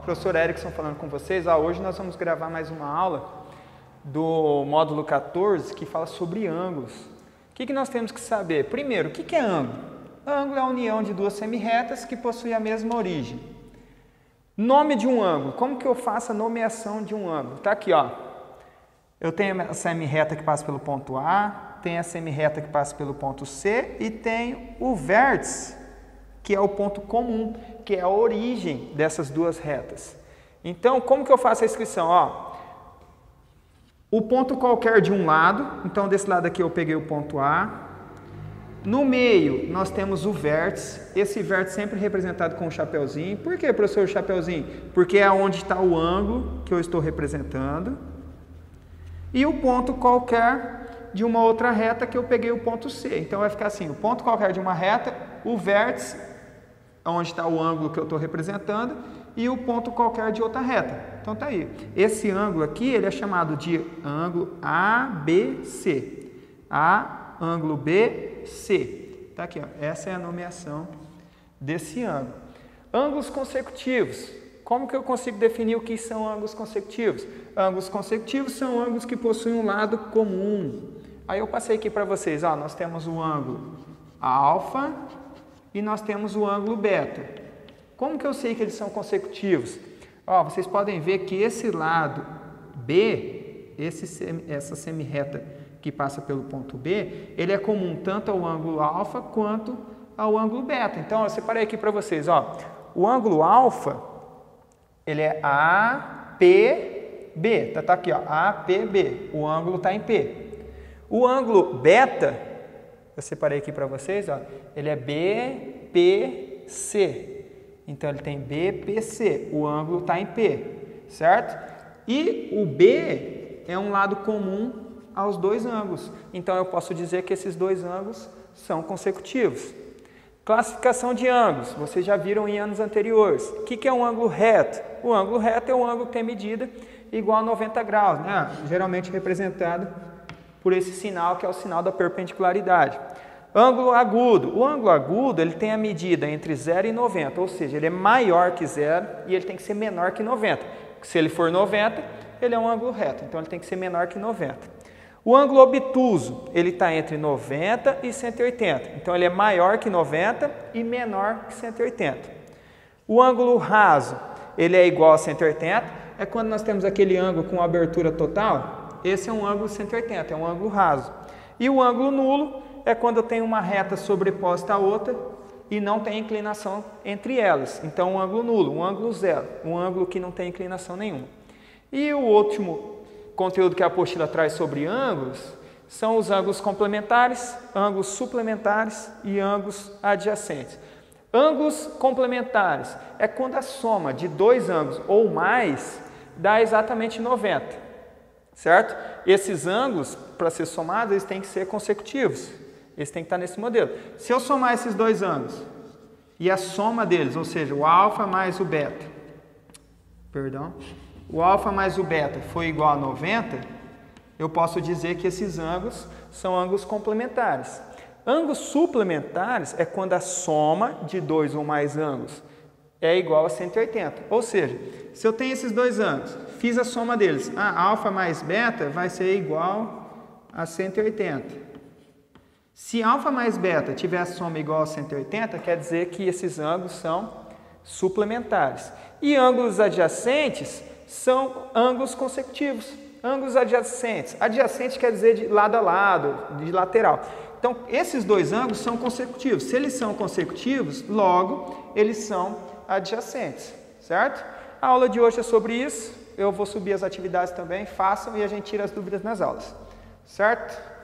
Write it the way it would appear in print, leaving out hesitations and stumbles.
professor Erickson falando com vocês. Hoje nós vamos gravar mais uma aula do módulo 14 que fala sobre ângulos. O que nós temos que saber? Primeiro, o que é ângulo? Ângulo é a união de duas semirretas que possuem a mesma origem. Nome de um ângulo. Como que eu faço a nomeação de um ângulo? Está aqui, ó. Eu tenho a semirreta que passa pelo ponto A, tenho a semirreta que passa pelo ponto C e tenho o vértice, que é o ponto comum, que é a origem dessas duas retas. Então, como que eu faço a inscrição? Ó, o ponto qualquer de um lado, então desse lado aqui eu peguei o ponto A. No meio, nós temos o vértice, esse vértice sempre representado com um chapeuzinho. Por que, professor, o chapeuzinho? Porque é onde está o ângulo que eu estou representando. E o ponto qualquer de uma outra reta que eu peguei o ponto C. Então vai ficar assim, o ponto qualquer de uma reta, o vértice, onde está o ângulo que eu estou representando, e o ponto qualquer de outra reta. Então tá aí. Esse ângulo aqui, ele é chamado de ângulo ABC. Ângulo BC. Tá aqui, ó. Essa é a nomeação desse ângulo. Ângulos consecutivos. Como que eu consigo definir o que são ângulos consecutivos? Ângulos consecutivos são ângulos que possuem um lado comum. Aí eu passei aqui para vocês, ó, nós temos o ângulo alfa e nós temos o ângulo beta. Como que eu sei que eles são consecutivos? Ó, vocês podem ver que esse lado B, essa semirreta que passa pelo ponto B, ele é comum tanto ao ângulo alfa quanto ao ângulo beta. Então, eu separei aqui para vocês, ó, o ângulo alfa, ele é APB, tá aqui, ó, APB, o ângulo está em P. O ângulo beta, eu separei aqui para vocês, ó, ele é BPC. Então, ele tem BPC, o ângulo está em P, certo? E o B é um lado comum aos dois ângulos. Então, eu posso dizer que esses dois ângulos são consecutivos. Classificação de ângulos, vocês já viram em anos anteriores. O que é um ângulo reto? O ângulo reto é um ângulo que tem medida igual a 90 graus, né? Geralmente representado por esse sinal, que é o sinal da perpendicularidade. Ângulo agudo. O ângulo agudo, ele tem a medida entre 0 e 90, ou seja, ele é maior que 0 e ele tem que ser menor que 90. Se ele for 90, ele é um ângulo reto, então ele tem que ser menor que 90. O ângulo obtuso, ele está entre 90 e 180, então ele é maior que 90 e menor que 180. O ângulo raso, ele é igual a 180, é quando nós temos aquele ângulo com abertura total, esse é um ângulo 180, é um ângulo raso. E o ângulo nulo é quando eu tenho uma reta sobreposta à outra e não tem inclinação entre elas, então um ângulo nulo, um ângulo zero, um ângulo que não tem inclinação nenhuma. E o último conteúdo que a apostila traz sobre ângulos são os ângulos complementares, ângulos suplementares e ângulos adjacentes. Ângulos complementares é quando a soma de dois ângulos ou mais dá exatamente 90, certo? Esses ângulos, para ser somados, eles têm que ser consecutivos, eles têm que estar nesse modelo. Se eu somar esses dois ângulos e a soma deles, ou seja, o alfa mais o beta, o alfa mais o beta foi igual a 90, eu posso dizer que esses ângulos são ângulos complementares. Ângulos suplementares é quando a soma de dois ou mais ângulos é igual a 180. Ou seja, se eu tenho esses dois ângulos, fiz a soma deles, alfa mais beta vai ser igual a 180. Se alfa mais beta tiver a soma igual a 180, quer dizer que esses ângulos são suplementares. E ângulos adjacentes são ângulos consecutivos. Ângulos adjacentes. Adjacente quer dizer de lado a lado, de lateral. Então, esses dois ângulos são consecutivos. Se eles são consecutivos, logo, eles são adjacentes, certo? A aula de hoje é sobre isso. Eu vou subir as atividades também, façam e a gente tira as dúvidas nas aulas, certo?